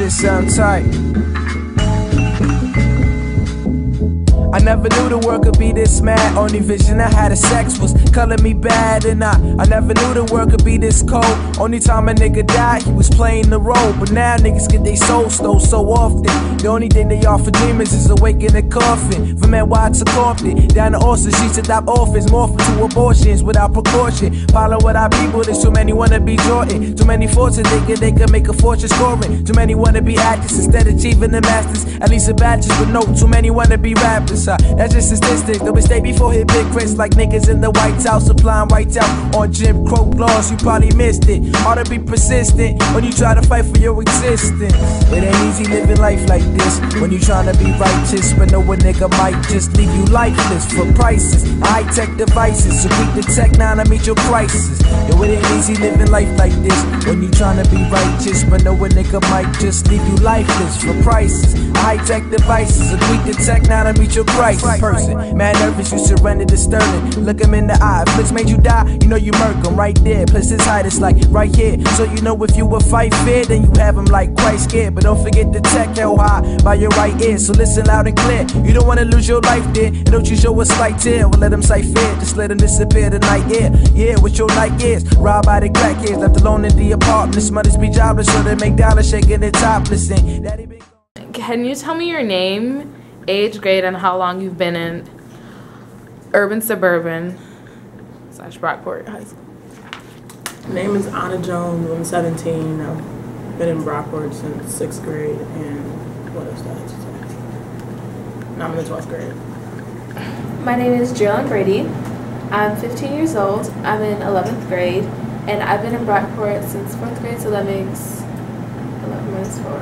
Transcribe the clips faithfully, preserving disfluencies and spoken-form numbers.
shit sound tight. I never knew the world could be this mad. Only vision I had of sex was color me bad. And I, I never knew the world could be this cold. Only time a nigga died, he was playing the role. But now niggas get their soul stole so often. The only thing they offer demons is awake in a coffin. From N Y to Compton, down to Austin, sheets adopt orphans, morphin' to abortions without precaution. Follow what our people, there's too many wanna be Jordan. Too many fortunes thinking they could make a fortune scoring. Too many wanna be actors instead of achieving the masters. At least a bachelor's, but no, too many wanna be rappers. Uh, that's just statistics. The mistake before hit big Chris, like niggas in the White House applying right out on Jim Crow laws. You probably missed it. Hard to be persistent when you try to fight for your existence. It ain't easy living life like this when you tryna be righteous, but know a nigga might just leave you lifeless for prices. High tech devices, so keep the tech now to meet your crisis. Yo, it ain't easy living life like this when you tryna be righteous, but know a nigga might just leave you lifeless for prices. High tech devices, so keep the tech now to meet your crisis. Person, mad nervous, you surrender to Sterling. Look him in the eye, if Blitz made you die, you know you murk him right there. Plus his height is like right here, so you know if you would fight fair, then you have him like quite scared. But don't forget the tech held high by your right ear, so listen loud and clear. You don't wanna lose your life there, and don't you show a slight tear. Well, let him sight fear, just let him disappear the night air. Yeah, with your night ears, robbed by the crackheads, left alone in the apartment. Mothers be jobless, so they make dollars shaking their topless. And daddy be Can you tell me your name, age, grade, and how long you've been in urban suburban slash Brockport High School? My name is Anna Jones. I'm seventeen. I've been in Brockport since sixth grade, and what else do I have to say? Now I'm in the twelfth grade. My name is Geraldine Brady. I'm fifteen years old. I'm in eleventh grade, and I've been in Brockport since fourth grade, so that makes eleven minus four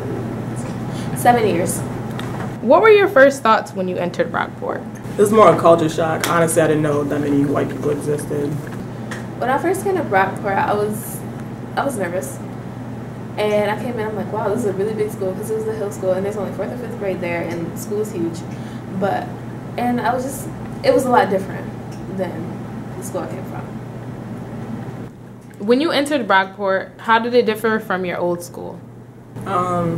is seven years. What were your first thoughts when you entered Brockport? It was more a culture shock. Honestly, I didn't know that many white people existed. When I first came to Brockport, I was I was nervous, and I came in. I'm like, wow, this is a really big school because it was the Hill School, and there's only fourth or fifth grade there, and the school is huge. But and I was just it was a lot different than the school I came from. When you entered Brockport, how did it differ from your old school? Um,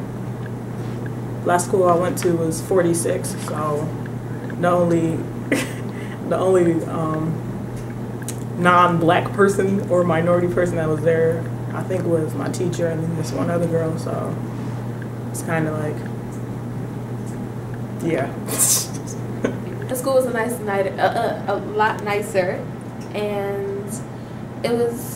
last school I went to was forty-six, so the only the only um, non-black person or minority person that was there, I think, was my teacher and then this one other girl. So it's kind of like, yeah. The school was a nice night, uh, uh, a lot nicer, and it was,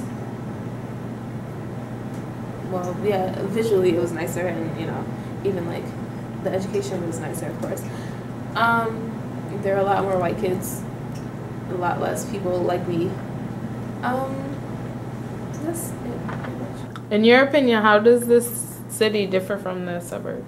well, yeah, visually it was nicer, and you know, even like the education was nicer, of course. Um, there are a lot more white kids, a lot less people like me. Um, that's it, pretty much. In your opinion, how does this city differ from the suburbs?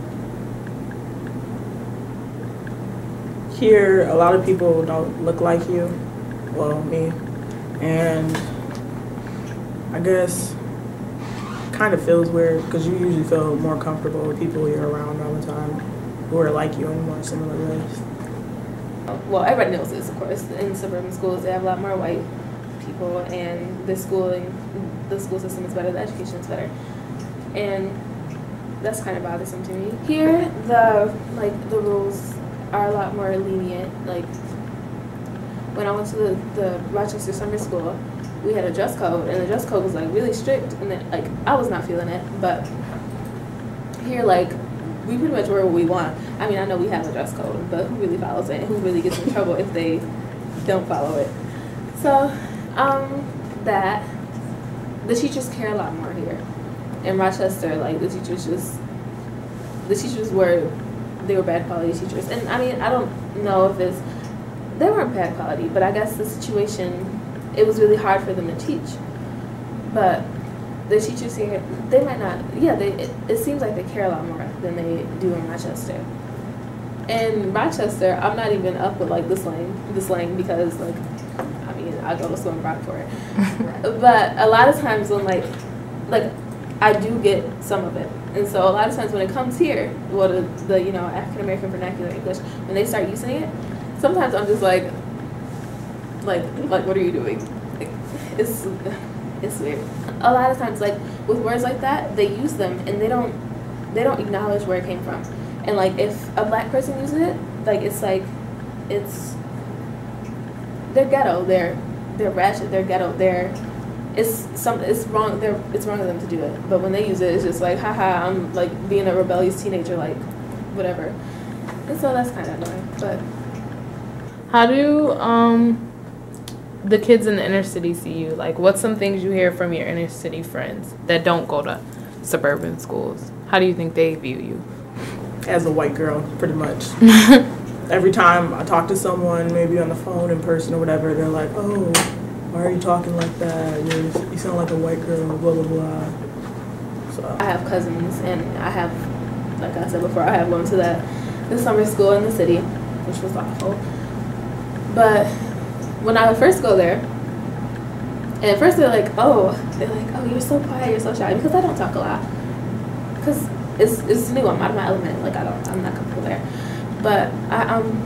Here, a lot of people don't look like you, well, me, and I guess kind of feels weird because you usually feel more comfortable with people you're around all the time who are like you in more similar ways. Well, everybody knows this, of course. In suburban schools, they have a lot more white people, and the schooling, the school system is better, the education is better, and that's kind of bothersome to me. Here, the like the rules are a lot more lenient. Like when I went to the, the Rochester Summer School, we had a dress code, and the dress code was like really strict, and then like I was not feeling it. But here, like, we pretty much wear what we want. I mean, I know we have a dress code, but who really follows it? And who really gets in trouble if they don't follow it? So um, that the teachers care a lot more here. In Rochester, like the teachers just the teachers were they were bad quality teachers, and I mean I don't know if it's they weren't bad quality, but I guess the situation, it was really hard for them to teach. But the teachers here, they might not, yeah, they it, it seems like they care a lot more than they do in Rochester. In Rochester, I'm not even up with like the slang, the slang because like, I mean, I go to school in Brockport. But a lot of times when like, like I do get some of it. And so a lot of times when it comes here, well, the, the you know, African American vernacular English, when they start using it, sometimes I'm just like, like, like, what are you doing? Like, it's, it's weird. a lot of times, like with words like that, they use them and they don't they don't acknowledge where it came from. And like if a black person uses it, like it's like it's they're ghetto, they're they're ratchet, they're ghetto, they're it's some it's wrong they're it's wrong of them to do it. But when they use it, it's just like haha, I'm like being a rebellious teenager, like whatever. And so that's kind of annoying. But how do um the kids in the inner city see you? Like, what's some things you hear from your inner city friends that don't go to suburban schools? How do you think they view you? As a white girl, pretty much. Every time I talk to someone, maybe on the phone, in person, or whatever, they're like, "Oh, why are you talking like that? You're, you sound like a white girl." Blah blah blah. So I have cousins, and I have, like I said before, I have gone to that the summer school in the city, which was awful. But when I would first go there, and at first they're like, "Oh, they're like, oh, you're so quiet, you're so shy," because I don't talk a lot, because it's it's new. I'm out of my element. Like I don't, I'm not comfortable there. But I um,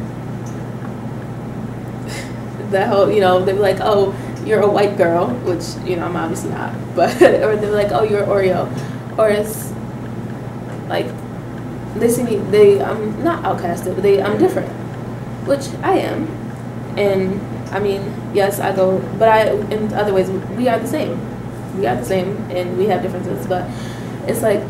that whole, you know, they're like, "Oh, you're a white girl," which you know I'm obviously not. But or they're like, "Oh, you're Oreo," or it's like they see me. They I'm not outcasted, but they I'm different, which I am, and. I mean, yes, I go, but I, in other ways, we are the same. We are the same, and we have differences, but it's like,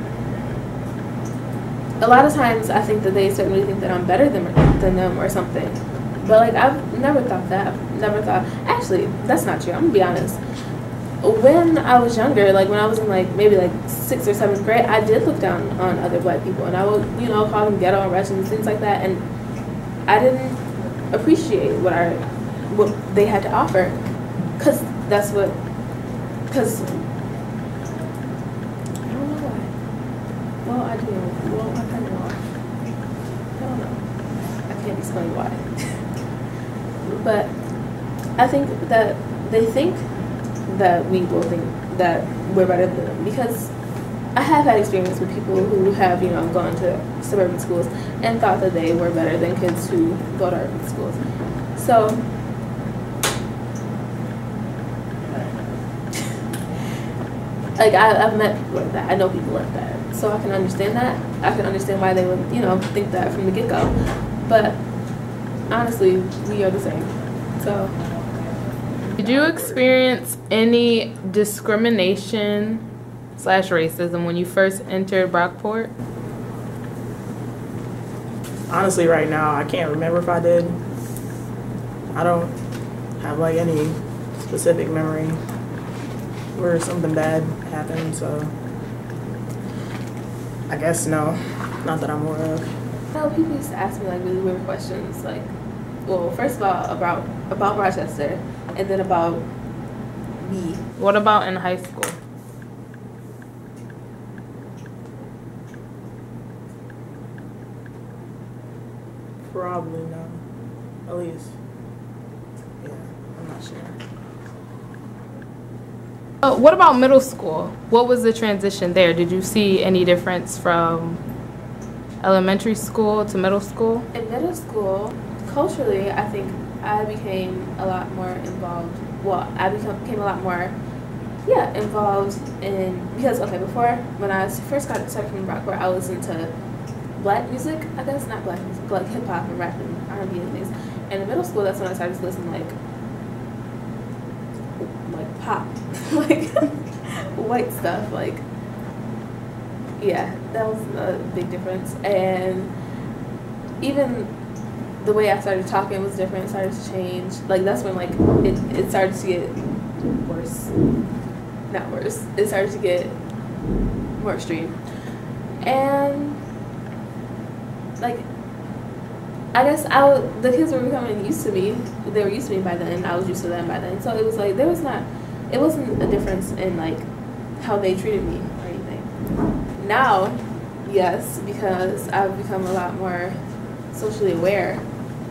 a lot of times I think that they certainly think that I'm better than, than them or something. But, like, I've never thought that. I've never thought, actually, that's not true. I'm going to be honest. When I was younger, like, when I was in, like, maybe, like, sixth or seventh grade, I did look down on other black people, and I would, you know, call them ghetto and wretched and things like that, and I didn't appreciate what I... what they had to offer, because that's what, because, I don't know why, well, I do know, well, I kind of know, I don't know, I can't explain why, but I think that they think that we will think that we're better than them, because I have had experience with people who have, you know, gone to suburban schools and thought that they were better than kids who go to urban schools, so, like, I, I've met people like that. I know people like that. So I can understand that. I can understand why they would, you know, think that from the get-go. But honestly, we are the same. So. Did you experience any discrimination slash racism when you first entered Brockport? honestly, right now, I can't remember if I did. I don't have like any specific memory where something bad happened, so I guess no, not that I'm aware of. No, people used to ask me like really weird questions, like, well, first of all about about Rochester, and then about me. What about in high school? Probably no, at least. Yeah, I'm not sure. Uh, what about middle school? What was the transition there? Did you see any difference from elementary school to middle school? In middle school, culturally, I think I became a lot more involved. Well, I become, became a lot more, yeah, involved in, because, okay, before, when I first got started from Brockport, I listened to black music, I guess, not black music, but like hip-hop and rap and R and B and things. And in middle school, that's when I started to listen, like, like pop, like white stuff, like, yeah, that was a big difference. And even the way I started talking was different. It started to change. Like, that's when, like, it, it started to get worse. Not worse. It started to get more extreme. And, like, I guess I w- the kids were becoming used to me. They were used to me by then. I was used to them by then. So it was like, there was not, it wasn't a difference in, like, how they treated me or anything. Now, yes, because I've become a lot more socially aware.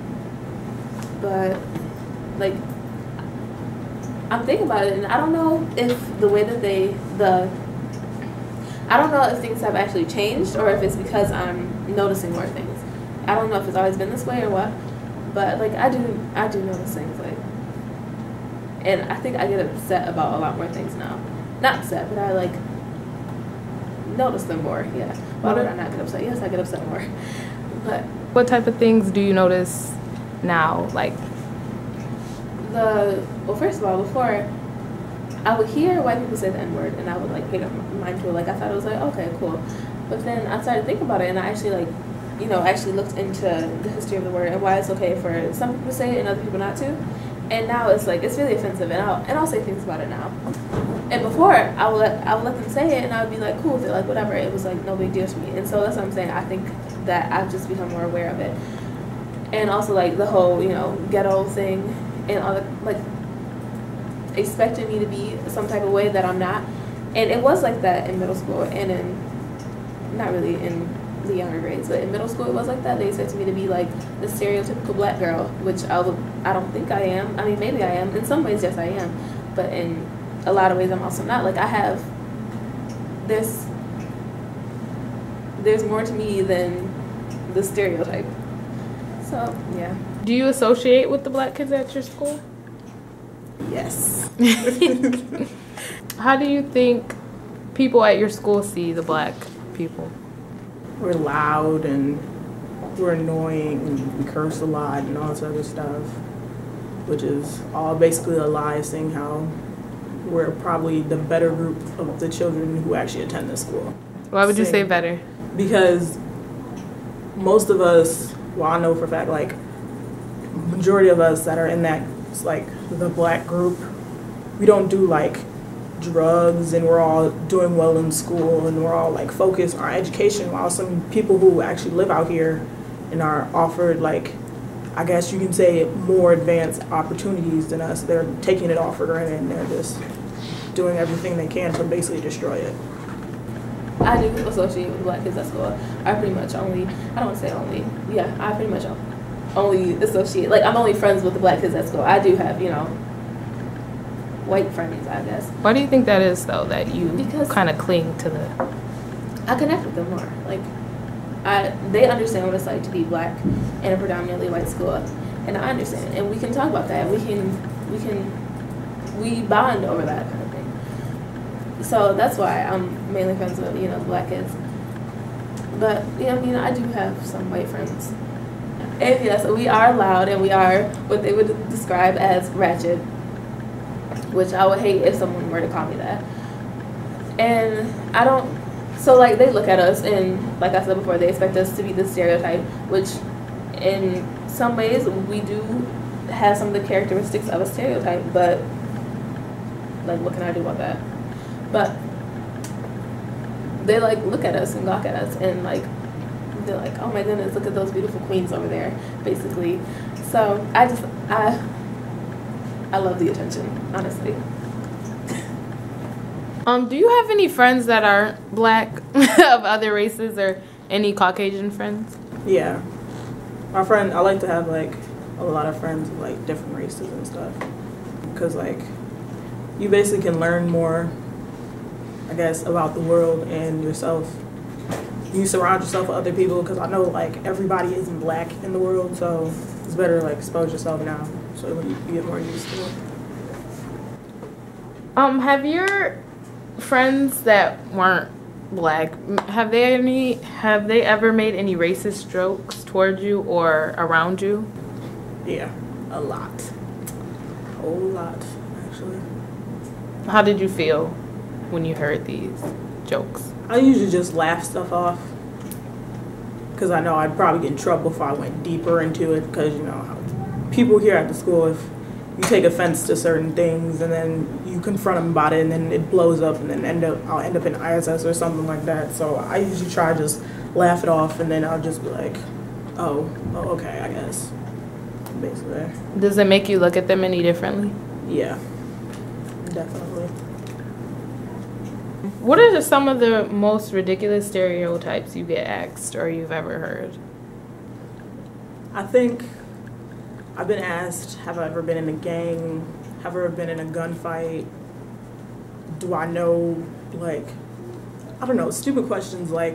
But, like, I'm thinking about it, and I don't know if the way that they, the, I don't know if things have actually changed or if it's because I'm noticing more things. I don't know if it's always been this way or what, but, like, I do, I do notice things, like, and I think I get upset about a lot more things now. not upset, but I like notice them more. Yeah. Why would I not get upset? Yes, I get upset more. But what type of things do you notice now? Like the well, first of all, before I would hear white people say the N word, and I would like pay no mind to it. Like I thought it was like okay, cool. But then I started thinking about it, and I actually like, you know, actually looked into the history of the word and why it's okay for some people to say it and other people not to. And now it's like it's really offensive, and I'll and I'll say things about it now. And before I would let I would let them say it, and I would be like cool with it, like whatever. It was like no big deal to me. And so that's what I'm saying. I think that I've just become more aware of it, and also like the whole you know ghetto thing, and all the like expecting me to be some type of way that I'm not. And it was like that in middle school, and in not really in the younger grades, but in middle school it was like that. They expected me to be like the stereotypical black girl, which I would I don't think I am. I mean maybe I am. In some ways yes I am. But in a lot of ways I'm also not. Like I have there's there's more to me than the stereotype. So yeah. Do you associate with the black kids at your school? Yes. How do you think people at your school see the black people? We're loud and we're annoying and we curse a lot and all this other stuff, which is all basically a lie, seeing how we're probably the better group of the children who actually attend this school. Why would you Same. say better? Because most of us, well I know for a fact, like majority of us that are in that, it's like the black group, we don't do like drugs and we're all doing well in school and we're all like focused on our education, while some people who actually live out here and are offered like I guess you can say more advanced opportunities than us, they're taking it all for granted and they're just doing everything they can to basically destroy it. I do associate with black kids at school. I pretty much only I don't want to say only yeah I pretty much only associate like I'm only friends with the black kids at school. I do have you know white friends, I guess. Why do you think that is, though, that you kind of cling to the... I connect with them more. Like, I they understand what it's like to be black in a predominantly white school, and I understand. And we can talk about that. We can, we can, we bond over that kind of thing. So that's why I'm mainly friends with, you know, the black kids. But, yeah, I mean, I do have some white friends. And yes, we are loud, and we are what they would describe as ratchet, which I would hate if someone were to call me that. And I don't, so like they look at us and like I said before, they expect us to be the stereotype, which in some ways we do have some of the characteristics of a stereotype, but like what can I do about that? But they like look at us and gawk at us and like, they're like, oh my goodness, look at those beautiful queens over there, basically. So I just, I, I love the attention, honestly. Um, do you have any friends that are black of other races or any Caucasian friends? Yeah. My friend, I like to have like a lot of friends of like different races and stuff. Because like you basically can learn more, I guess, about the world and yourself. You surround yourself with other people, because I know like everybody isn't black in the world, so it's better to like expose yourself now. So when you get more used to it. Um, have your friends that weren't black, have they any have they ever made any racist jokes towards you or around you? Yeah, a lot. A whole lot, actually. How did you feel when you heard these jokes? I usually just laugh stuff off, because I know I'd probably get in trouble if I went deeper into it, because you know how people here at the school, if you take offense to certain things and then you confront them about it and then it blows up and then end up I'll end up in I S S or something like that. So I usually try to just laugh it off, and then I'll just be like, oh, oh okay, I guess. Basically. Does it make you look at them any differently? Yeah, definitely. What are some of the most ridiculous stereotypes you get asked or you've ever heard? I think I've been asked, have I ever been in a gang? Have I ever been in a gunfight? Do I know, like, I don't know, stupid questions like,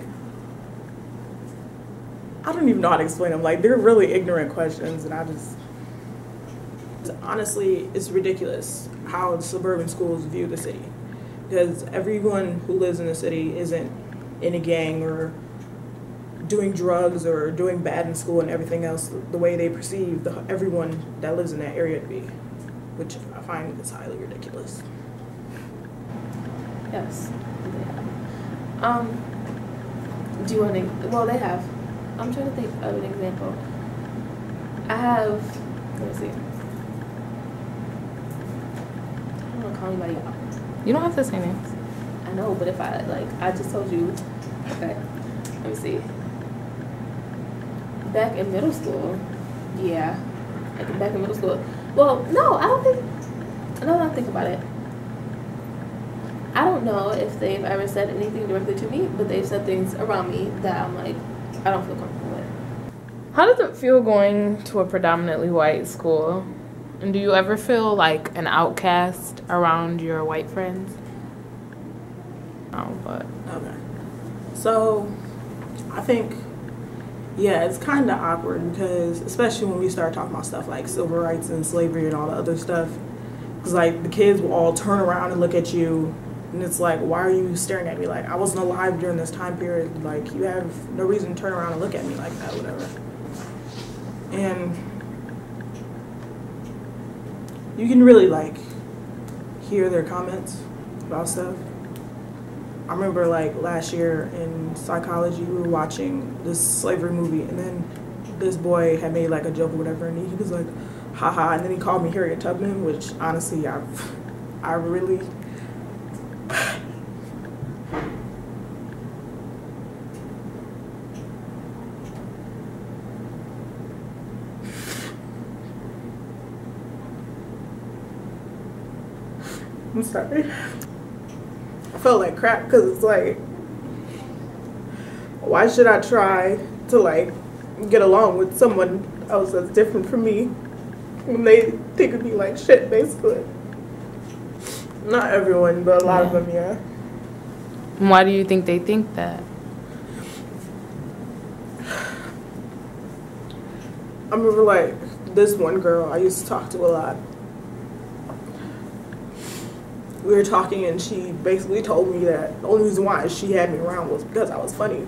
I don't even know how to explain them. Like, they're really ignorant questions, and I just, honestly, it's ridiculous how suburban schools view the city. because everyone who lives in the city isn't in a gang or doing drugs or doing bad in school and everything else the way they perceive the, everyone that lives in that area to be, which I find is highly ridiculous. Yes. Yeah. Um, do you want to, well, they have. I'm trying to think of an example. I have, let me see. I don't want to call anybody out. You don't have to say names. I know, but if I, like, I just told you, okay, let me see. Back in middle school, yeah, like back in middle school. Well, no, I don't think, no, I don't think about it. I don't know if they've ever said anything directly to me, but they've said things around me that I'm like, I don't feel comfortable with. How does it feel going to a predominantly white school? And do you ever feel like an outcast around your white friends? Oh, but. Okay. So, I think, yeah, it's kind of awkward because, especially when we start talking about stuff like civil rights and slavery and all the other stuff, because, like, the kids will all turn around and look at you, and it's like, why are you staring at me? Like, I wasn't alive during this time period. Like, you have no reason to turn around and look at me like that, whatever. And you can really, like, hear their comments about stuff. I remember, like, last year in psychology, we were watching this slavery movie, and then this boy had made, like, a joke or whatever, and he was like, haha, and then he called me Harriet Tubman, which, honestly, I, I really... I'm sorry. I felt like crap because it's like, why should I try to like get along with someone else that's different from me when they think of me like shit, basically. Not everyone, but a lot Yeah. of them, yeah. Why do you think they think that? I remember like this one girl I used to talk to a lot. We were talking and she basically told me that the only reason why she had me around was because I was funny.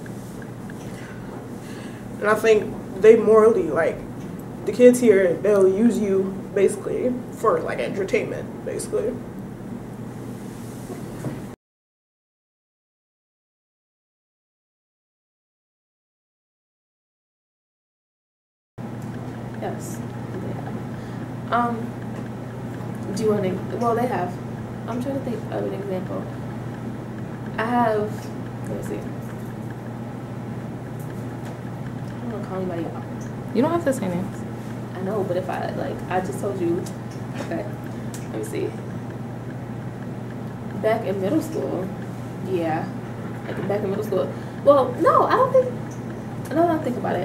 And I think they morally, like, the kids here, they'll use you basically for like entertainment, basically. Yes. Yeah. Um, do you want to, well, they have. I'm trying to think of an example. I have, let me see. I don't want to call anybody out. You don't have to say names. I know, but if I, like, I just told you, okay, let me see. Back in middle school, yeah, like back in middle school. Well, no, I don't think, no, I don't think about it.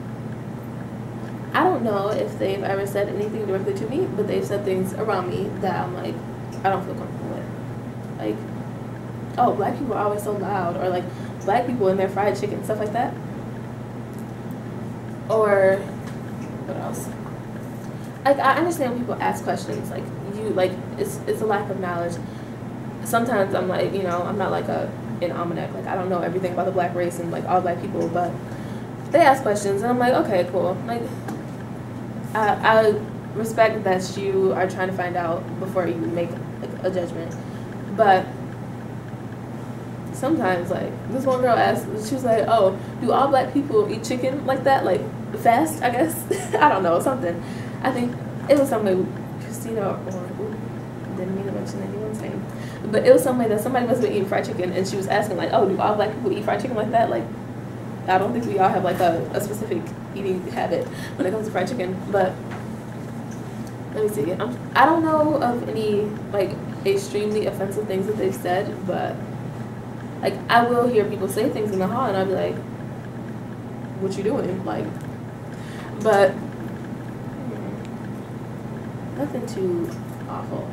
I don't know if they've ever said anything directly to me, but they've said things around me that I'm like, I don't feel comfortable with. Like, oh, black people are always so loud, or like black people and their fried chicken, stuff like that. Or what else? Like, I understand when people ask questions, like you, like it's it's a lack of knowledge. Sometimes I'm like, you know, I'm not like a an almanac, like I don't know everything about the black race and like all black people, but they ask questions and I'm like, okay, cool. Like, I, I respect that you are trying to find out before you make like, a judgment, but sometimes, like, this one girl asked, she was like, oh, do all black people eat chicken like that, like fast, I guess? I don't know, something. I think it was some way Christina, or ooh, didn't mean to mention anyone's name, but it was some way that somebody must have been eating fried chicken, and she was asking like, oh, do all black people eat fried chicken like that? Like, I don't think we all have like a, a specific eating habit when it comes to fried chicken, but let me see. I'm, I don't know of any like extremely offensive things that they've said, but like I will hear people say things in the hall and I'll be like, what you doing? Like, but hmm, nothing too awful.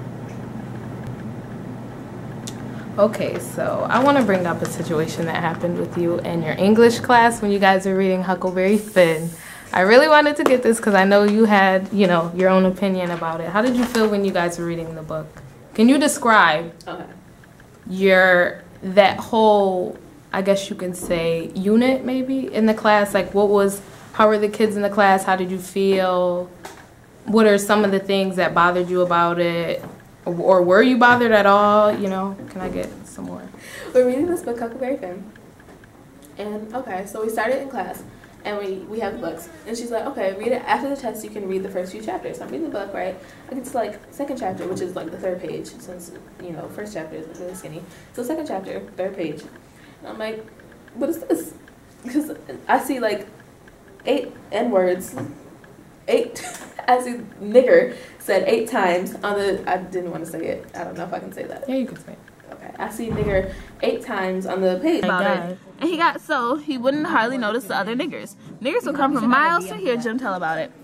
Okay, so I want to bring up a situation that happened with you in your English class when you guys were reading Huckleberry Finn. I really wanted to get this because I know you had, you know, your own opinion about it. How did you feel when you guys were reading the book? Can you describe? Okay. your that whole, I guess you can say, unit maybe in the class? Like, what was, how were the kids in the class? How did you feel? What are some of the things that bothered you about it? Or, or were you bothered at all? You know, can I get some more? We're reading this book, Huckleberry Finn. And, okay, so we started in class, and we, we have the books. And she's like, okay, read it. After the test, you can read the first few chapters. So I'm reading the book, right? I get to, like, second chapter, which is, like, the third page, since, you know, first chapter is really skinny. So second chapter, third page. And I'm like, what is this? Because I see, like, eight N-words. Eight. I see nigger said eight times on the, I didn't want to say it. I don't know if I can say that. Yeah, you can say it. Okay, I see nigger eight times on the page about it. And he got so he wouldn't hardly notice the other niggers. Niggers would come from miles to hear Jim tell about it.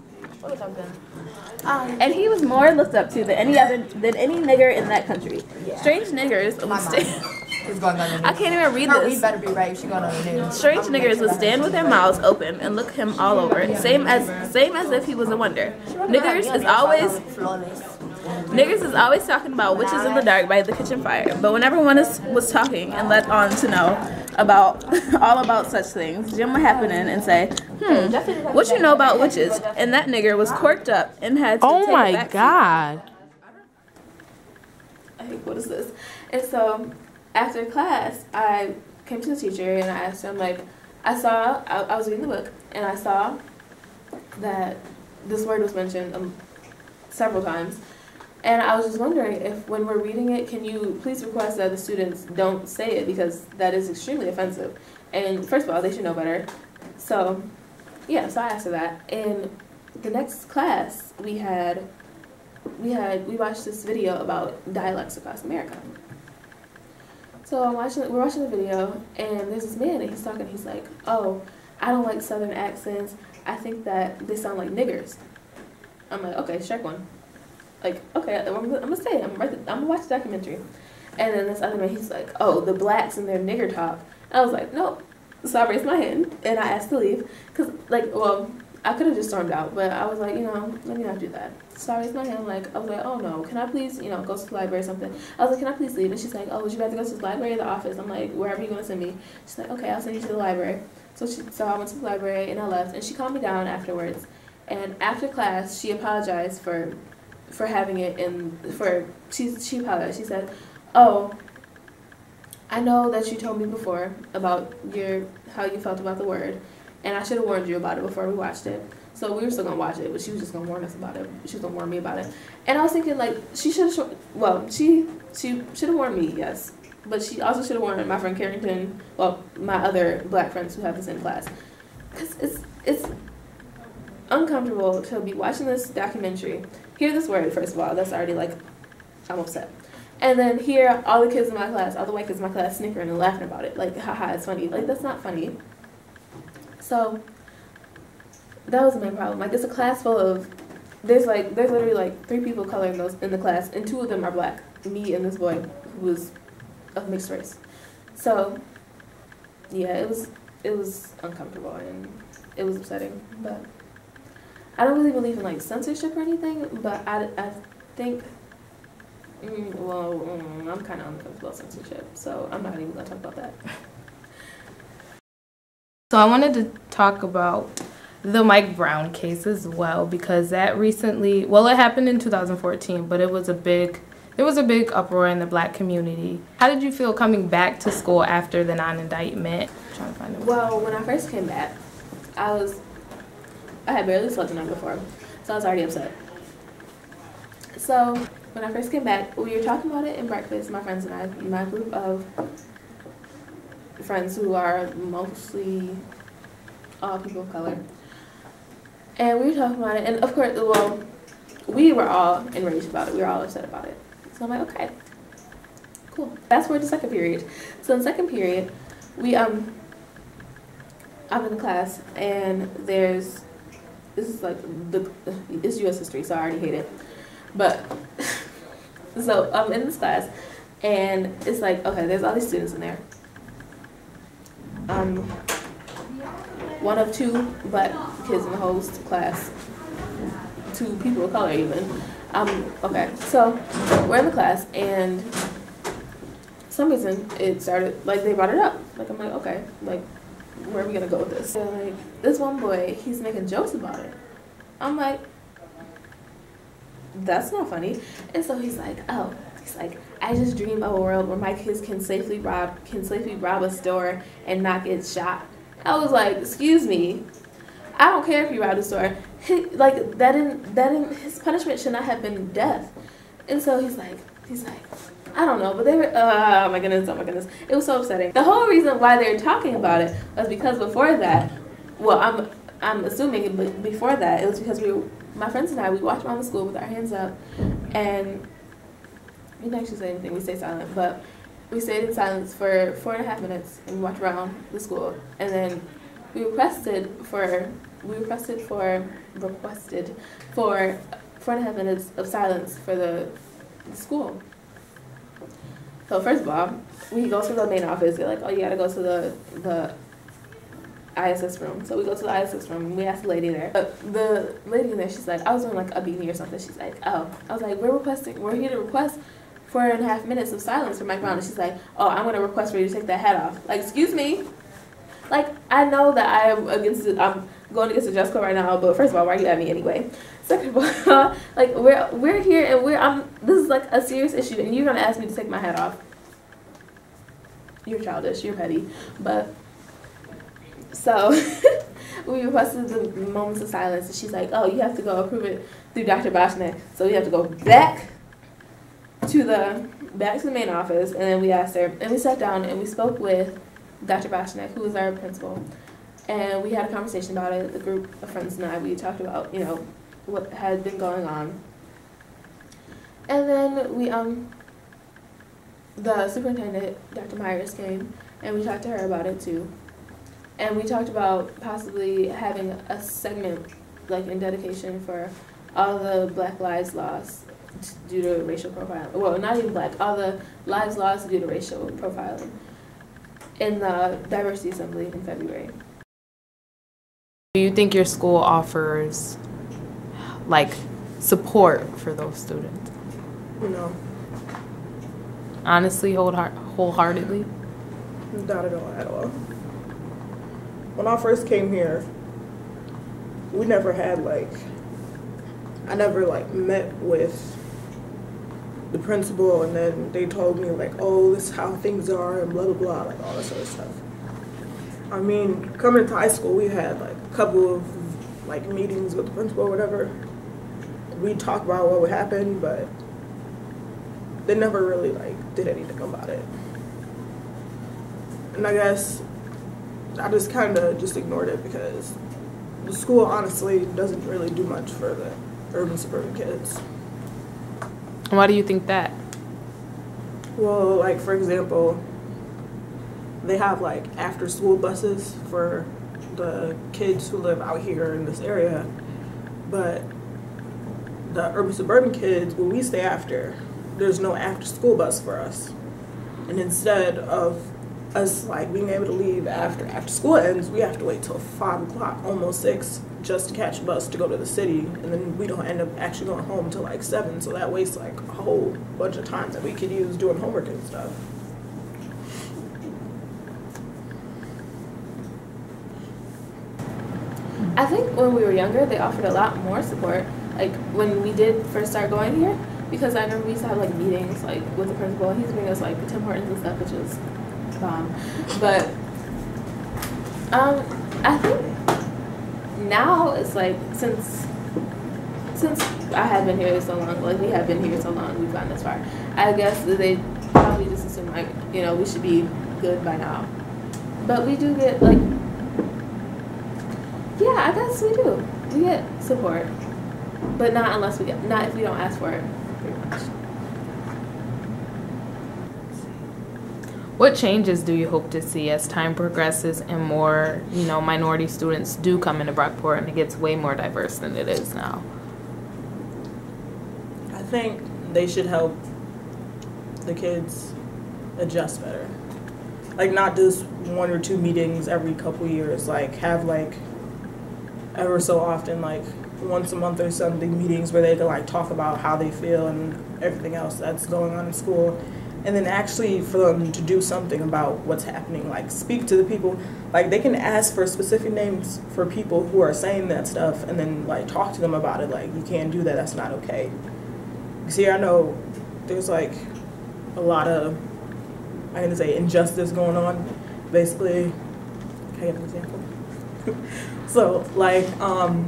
Um, and he was more looked up to than any other than any nigger in that country. Yeah. Strange niggers would stand. I can't even read Her this. weed better be right. She going on the news. Strange niggers would stand with their mouths open and look him all over, same as same as if he was a wonder. Niggers is always Niggers is always talking about witches in the dark by the kitchen fire, but whenever one is, was talking and let on to know about all about such things, Jim would happen in and say, hmm, what you know about witches? And that nigger was corked up and had to Oh take a my back God. seat. I think, what is this? And so after class, I came to the teacher and I asked him, like, I saw, I, I was reading the book, and I saw that this word was mentioned um, several times. And I was just wondering if when we're reading it, can you please request that the students don't say it, because that is extremely offensive. And first of all, they should know better. So, yeah, so I asked her that. And the next class, we had, we had, we watched this video about dialects across America. So I'm watching, we're watching the video, and there's this man, and he's talking, he's like, oh, I don't like Southern accents. I think that they sound like niggers. I'm like, okay, strike one. Like, okay, I'm, I'm gonna say it. I'm, gonna, I'm gonna watch the documentary. And then this other man, he's like, oh, the blacks and their nigger talk. And I was like, nope. So I raised my hand, and I asked to leave. Because, like, well, I could have just stormed out, but I was like, you know, let me not do that. So I raised my hand, like, I was like, oh, no, can I please, you know, go to the library or something? I was like, can I please leave? And she's like, oh, would you rather go to the library or the office? I'm like, wherever you want to send me. She's like, okay, I'll send you to the library. So, she, so I went to the library, and I left, and she calmed me down afterwards. And after class, she apologized for... for having it in, for, she, she apologized. She said, oh, I know that you told me before about your, how you felt about the word, and I should have warned you about it before we watched it. So we were still going to watch it, but she was just going to warn us about it. She was going to warn me about it. And I was thinking, like, she should have, well, she, she should have warned me, yes. But she also should have warned my friend Carrington, well, my other black friends who have the same class. Because it's, it's uncomfortable to be watching this documentary, hear this word, first of all, that's already like, I'm upset. And then hear all the kids in my class, all the white kids in my class snickering and laughing about it. Like, haha, it's funny. Like, that's not funny. So, that was the main problem. Like, it's a class full of, there's like, there's literally like three people of color in, those, in the class, and two of them are black. Me and this boy who was of mixed race. So, yeah, it was, it was uncomfortable and it was upsetting, but I don't really believe in like censorship or anything, but I, I think, mm, well, mm, I'm kind of uncomfortable with censorship, so I'm not even going to talk about that. So I wanted to talk about the Mike Brown case as well, because that recently, well, it happened in two thousand fourteen, but it was a big, there was a big uproar in the black community. How did you feel coming back to school after the non-indictment? I'm trying to find it. Well, when I first came back, I was, I had barely slept the night before, so I was already upset. So when I first came back, we were talking about it in breakfast, my friends and I, my group of friends who are mostly all people of color. And we were talking about it, and of course, well, we were all enraged about it. We were all upset about it. So I'm like, okay, cool. Fast forward to second period. So in second period, we, um, I'm in the class, and there's, this is like, the it's U S history, so I already hate it. But, so I'm in this class, and it's like, okay, there's all these students in there. Um, one of two black kids in the whole class, two people of color even. Um, okay, so we're in the class, and for some reason, it started, like, they brought it up. Like, I'm like, okay, like, where are we gonna go with this? So, like, this one boy, he's making jokes about it. I'm like, that's not funny. And so he's like, oh, he's like, I just dream of a world where my kids can safely rob, can safely rob a store and not get shot. I was like, excuse me, I don't care if you robbed a store. He, like, that didn't, that didn't, his punishment should not have been death. And so he's like, he's like, I don't know, but they were, oh my goodness, oh my goodness. It was so upsetting. The whole reason why they were talking about it was because before that, well, I'm I'm assuming but before that, it was because we, were, my friends and I, we walked around the school with our hands up, and we didn't actually say anything, we stayed silent, but we stayed in silence for four and a half minutes, and we walked around the school, and then we requested for, we requested for, requested for four and a half minutes of silence for the, the school. So first of all, we go to the main office. They're like, oh, you gotta go to the the I S S room. So we go to the I S S room and we ask the lady there. But the lady in there, she's like, I was doing like a beanie or something. She's like, oh. I was like, we're requesting, we're here to request four and a half minutes of silence for Mike Brown. And she's like, oh, I'm gonna request for you to take that hat off. Like, excuse me? Like, I know that I am against it, I'm going against the dress code right now, but first of all, why are you at me anyway? Second of all, like, we're we're here and we're, I'm, this is like a serious issue and you're gonna ask me to take my hat off. You're childish, you're petty. But, so, we requested the moments of silence and she's like, oh, you have to go approve it through Doctor Boschnick. So we have to go back to the, back to the main office, and then we asked her, and we sat down and we spoke with Doctor Boschnick, who was our principal, and we had a conversation about it. The group of friends and I, we talked about, you know, what had been going on. And then we, um, the superintendent, Doctor Myers, came, and we talked to her about it too. And we talked about possibly having a segment, like in dedication for all the Black Lives lost due to racial profiling. Well, not even black, all the lives lost due to racial profiling in the Diversity Assembly in February. Do you think your school offers, like, support for those students? No. Honestly, wholeheart- wholeheartedly? Not at all, at all. When I first came here, we never had, like, I never, like, met with the principal, and then they told me, like, oh, this is how things are, and blah, blah, blah, like, all that sort of stuff. I mean, coming to high school, we had, like, a couple of, like, meetings with the principal or whatever. We talked about what would happen, but they never really, like, did anything about it. And I guess I just kind of just ignored it because the school honestly doesn't really do much for the urban suburban kids. Why do you think that? Well, like, for example, they have, like, after school buses for the kids who live out here in this area, but the urban suburban kids, when we stay after, there's no after school bus for us. And instead of us, like, being able to leave after after school ends, we have to wait till five o'clock, almost six, just to catch a bus to go to the city, and then we don't end up actually going home until like seven, so that wastes like a whole bunch of time that we could use doing homework and stuff. I think when we were younger, they offered a lot more support. Like, when we did first start going here, because I remember we used to have, like, meetings, like, with the principal, and he used to bring us, like, Tim Hortons and stuff, which was bomb. But, um, I think now it's, like, since, since I have been here so long, like, we have been here so long, we've gotten this far, I guess that they probably just assume, like, you know, we should be good by now. But we do get, like, yeah, I guess we do. We get support, but not unless we get, not if we don't ask for it, pretty much. What changes do you hope to see as time progresses and more, you know, minority students do come into Brockport and it gets way more diverse than it is now? I think they should help the kids adjust better. Like, not just one or two meetings every couple years, like, have, like, ever so often, like, once a month or something, meetings where they can, like, talk about how they feel and everything else that's going on in school. and then actually for them to do something about what's happening, like speak to the people. Like they can ask for specific names for people who are saying that stuff and then like talk to them about it. Like you can't do that, that's not okay. See, I know there's like a lot of, I'm gonna say, injustice going on. Basically, can I get an example? So like um,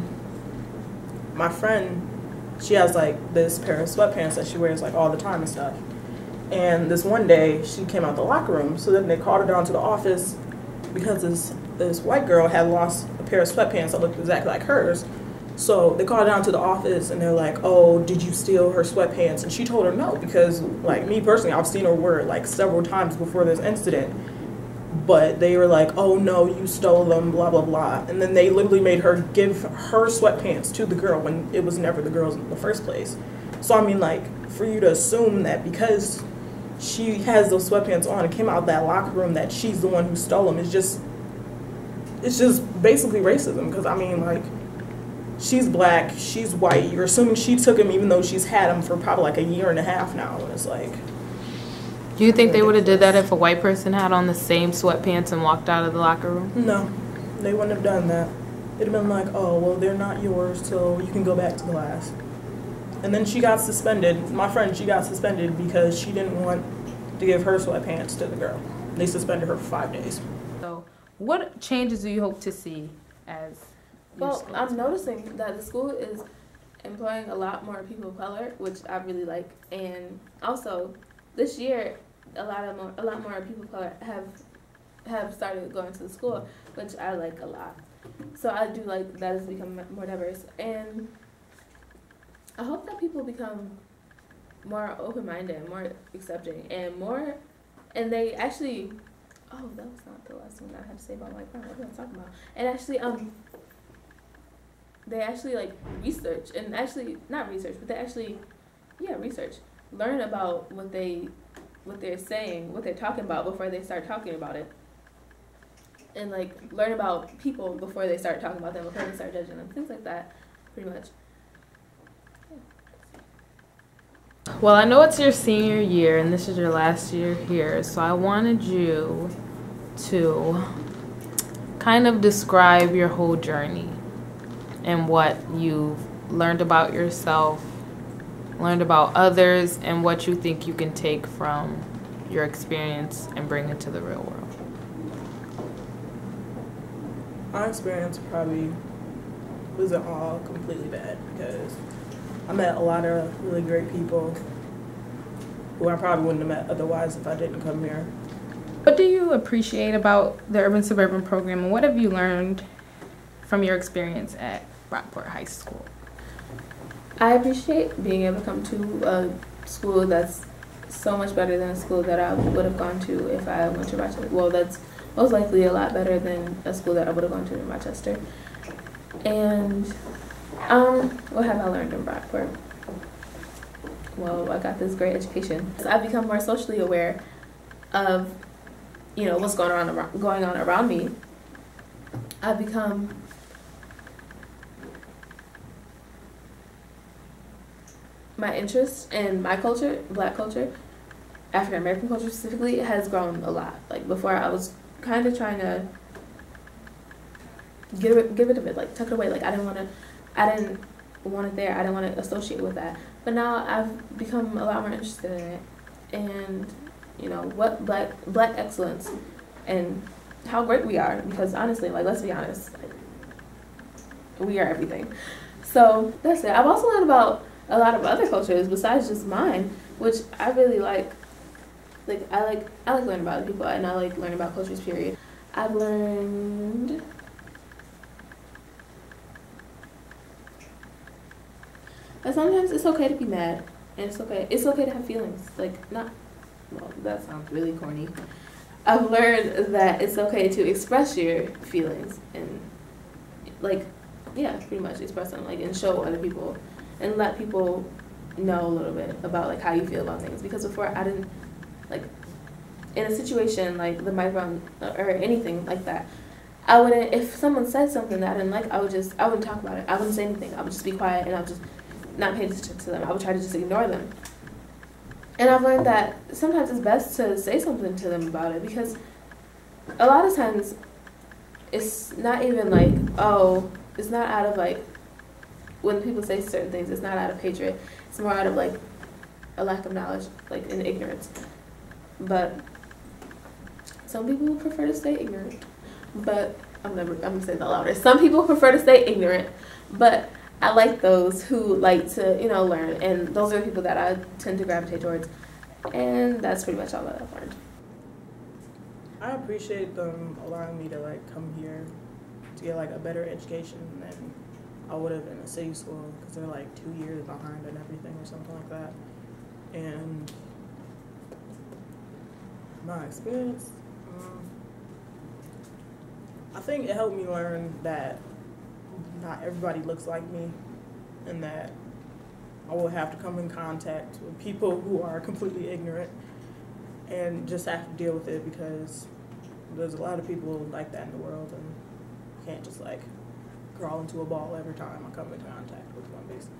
my friend, she has like this pair of sweatpants that she wears like all the time and stuff. And this one day, she came out the locker room, so then they called her down to the office because this this white girl had lost a pair of sweatpants that looked exactly like hers. So they called her down to the office, and they're like, oh, did you steal her sweatpants? And she told her no, because, like, me personally, I've seen her wear it, like, several times before this incident. But they were like, oh, no, you stole them, blah, blah, blah. And then they literally made her give her sweatpants to the girl when it was never the girl's in the first place. So, I mean, like, for you to assume that because she has those sweatpants on and came out of that locker room that she's the one who stole them is just, it's just basically racism. Because, I mean, like, she's black, she's white. You're assuming she took them even though she's had them for probably like a year and a half now. And it's like... Do you think they would have did that if a white person had on the same sweatpants and walked out of the locker room? No, they wouldn't have done that. They'd have been like, oh, well, they're not yours, so you can go back to class. And then she got suspended. My friend, she got suspended because she didn't want to give her sweatpants to the girl. They suspended her for five days. So what changes do you hope to see as Well, I'm noticing that the school is employing a lot more people of color, which I really like. And also, this year, a lot of more, a lot more people of color have have started going to the school, which I like a lot. So I do like that it's become more diverse. And I hope that people become more open-minded, more accepting, and more, and they actually, oh, that was not the last one I had to say about my friend. What was I talking about? And actually, um, they actually like research and actually not research, but they actually, yeah, research, learn about what they, what they're saying, what they're talking about before they start talking about it, and like learn about people before they start talking about them, before they start judging them, things like that, pretty much. Well, I know it's your senior year and this is your last year here, so I wanted you to kind of describe your whole journey and what you've learned about yourself, learned about others, and what you think you can take from your experience and bring it to the real world. My experience probably wasn't all completely bad because I met a lot of really great people who I probably wouldn't have met otherwise if I didn't come here. What do you appreciate about the Urban Suburban program, and what have you learned from your experience at Rockport High School? I appreciate being able to come to a school that's so much better than a school that I would have gone to if I went to Rochester. Well, that's most likely a lot better than a school that I would have gone to in Rochester. And um, what have I learned in Rockport? Well, I got this great education. So I've become more socially aware of, you know, what's going on around, going on around me. I've become my interest in my culture, black culture, African American culture specifically, has grown a lot. Like before, I was kind of trying to give it, give it a bit, like tuck it away. Like I didn't want to, I didn't want it there. I didn't want to associate with that. But now I've become a lot more interested in it, and you know what black black excellence and how great we are. Because honestly, like let's be honest, like, we are everything. So that's it. I've also learned about a lot of other cultures besides just mine, which I really like. Like I like I like learning about other people, and I like learning about cultures. Period. I've learned that sometimes it's okay to be mad, and it's okay. It's okay to have feelings. Like not. Well, that sounds really corny. I've learned that it's okay to express your feelings and, like, yeah, pretty much express them, like, and show other people, and let people know a little bit about like how you feel about things. Because before I didn't, like, in a situation like the microphone or anything like that, I wouldn't. If someone said something that I didn't like, I would just I wouldn't talk about it. I wouldn't say anything. I would just be quiet and I would just not pay attention to them. I would try to just ignore them. And I've learned that sometimes it's best to say something to them about it, because a lot of times it's not even like, oh, it's not out of like, when people say certain things, it's not out of hatred. It's more out of like a lack of knowledge, like in ignorance. But some people prefer to stay ignorant. But I'm never, I'm gonna say that louder. Some people prefer to stay ignorant, but I like those who like to, you know, learn, and those are the people that I tend to gravitate towards. And that's pretty much all that I've learned. I appreciate them allowing me to like come here to get like a better education than I would have in a city school, because they're like two years behind and everything or something like that. And my experience, um, I think it helped me learn that not everybody looks like me, and that I will have to come in contact with people who are completely ignorant and just have to deal with it, because there's a lot of people like that in the world, and you can't just like crawl into a ball every time I come into contact with one, basically.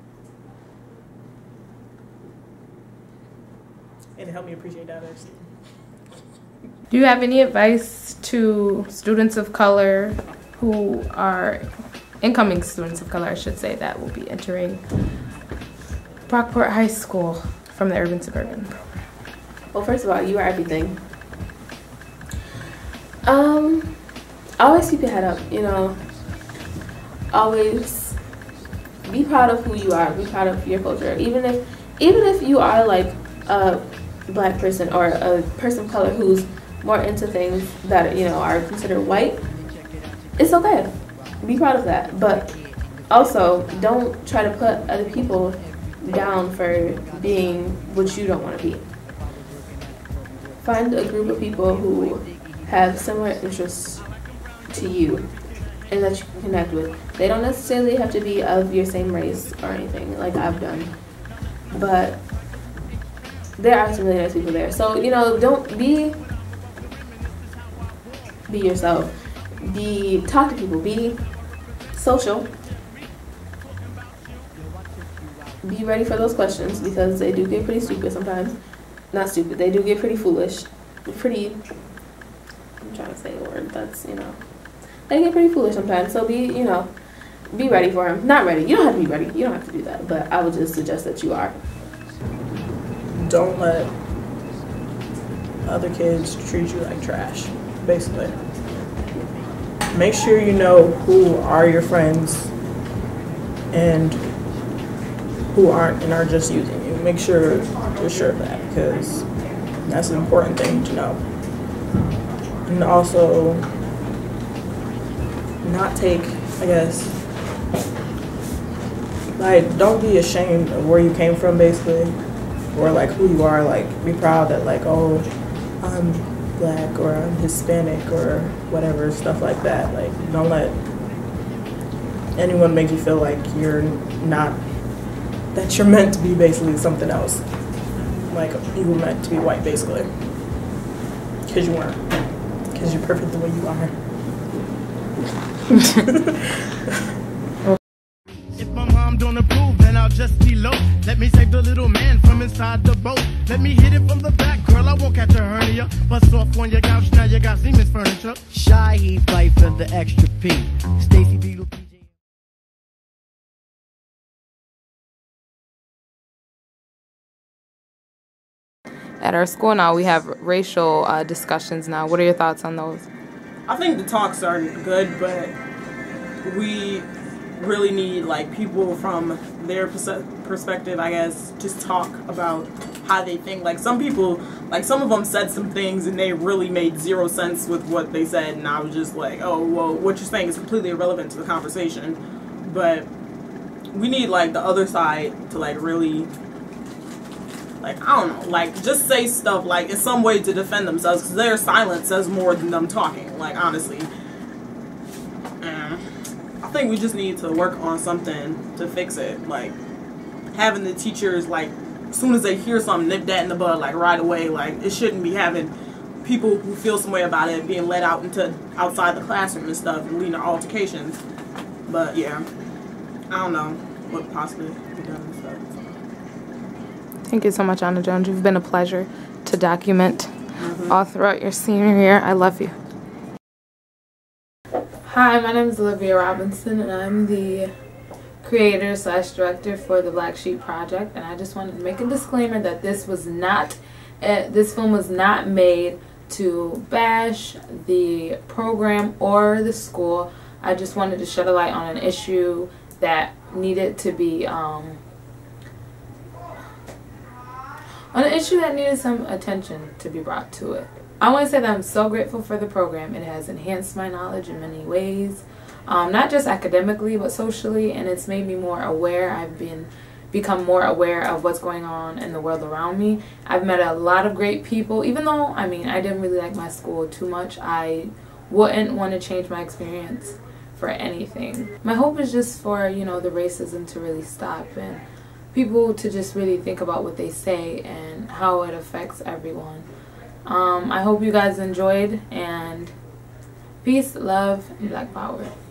And it helped me appreciate diversity. Do you have any advice to students of color who are incoming students of color, I should say, that will be entering Brockport High School from the Urban Suburban program? Well, first of all, you are everything. Um, always keep your head up, you know. Always be proud of who you are. Be proud of your culture. Even if, even if you are like a black person or a person of color who's more into things that, you know, are considered white, it's okay. Be proud of that. But also, don't try to put other people down for being what you don't want to be. Find a group of people who have similar interests to you and that you can connect with. They don't necessarily have to be of your same race or anything like I've done, but there are some really nice people there. So, you know, don't be be yourself. Be talk to people. Be social. Be ready for those questions, because they do get pretty stupid sometimes. Not stupid. They do get pretty foolish. Pretty. I'm trying to say a word that's, you know. They get pretty foolish sometimes. So be, you know, be ready for them. Not ready. You don't have to be ready. You don't have to do that. But I would just suggest that you are. Don't let other kids treat you like trash, basically. Make sure you know who are your friends and who aren't and are just using you. Make sure you're sure of that, because that's an important thing to know. And also, not take, I guess, like, don't be ashamed of where you came from, basically, or like who you are. Like, be proud that, like, oh, I'm black or I'm Hispanic or whatever, stuff like that. Like, don't let anyone make you feel like you're not, that you're meant to be basically something else. Like, you were meant to be white, basically. Because you weren't. Because you're perfect the way you are. If my mom don't approve, then I'll just elope. Let me save the little man from inside the boat. Let me hit it from the back, girl, I won't catch a hernia. Bust off on your couch, now you got Siemens furniture. Shy, he fight for the extra P. Stacy Beetle, P J. At our school now, we have racial uh, discussions now. What are your thoughts on those? I think the talks are good, but we really need like people from their perspective, I guess, just talk about how they think. Like, some people, like some of them said some things and they really made zero sense with what they said, and I was just like, oh, well, what you're saying is completely irrelevant to the conversation. But we need like the other side to like really, like, I don't know, like, just say stuff, like, in some way to defend themselves, because their silence says more than them talking, like, honestly. And I think we just need to work on something to fix it, like, having the teachers, like, as soon as they hear something, nip that in the bud, like, right away. Like, it shouldn't be having people who feel some way about it being let out into outside the classroom and stuff and leading to altercations. But, yeah, I don't know what possibly be done and stuff. Thank you so much, Anna Jones. You've been a pleasure to document mm-hmm. all throughout your senior year. I love you. Hi, my name is Olivia Robinson, and I'm the creator slash director for the Black Sheep Project. And I just wanted to make a disclaimer that this was not, uh, this film was not made to bash the program or the school. I just wanted to shed a light on an issue that needed to be, um, on an issue that needed some attention to be brought to it. I want to say that I'm so grateful for the program. It has enhanced my knowledge in many ways, um, not just academically but socially, and it's made me more aware. I've been become more aware of what's going on in the world around me. I've met a lot of great people. Even though, I mean, I didn't really like my school too much, I wouldn't want to change my experience for anything. My hope is just for, you know, the racism to really stop and people to just really think about what they say and how it affects everyone. Um, I hope you guys enjoyed, and peace, love, and Black Power.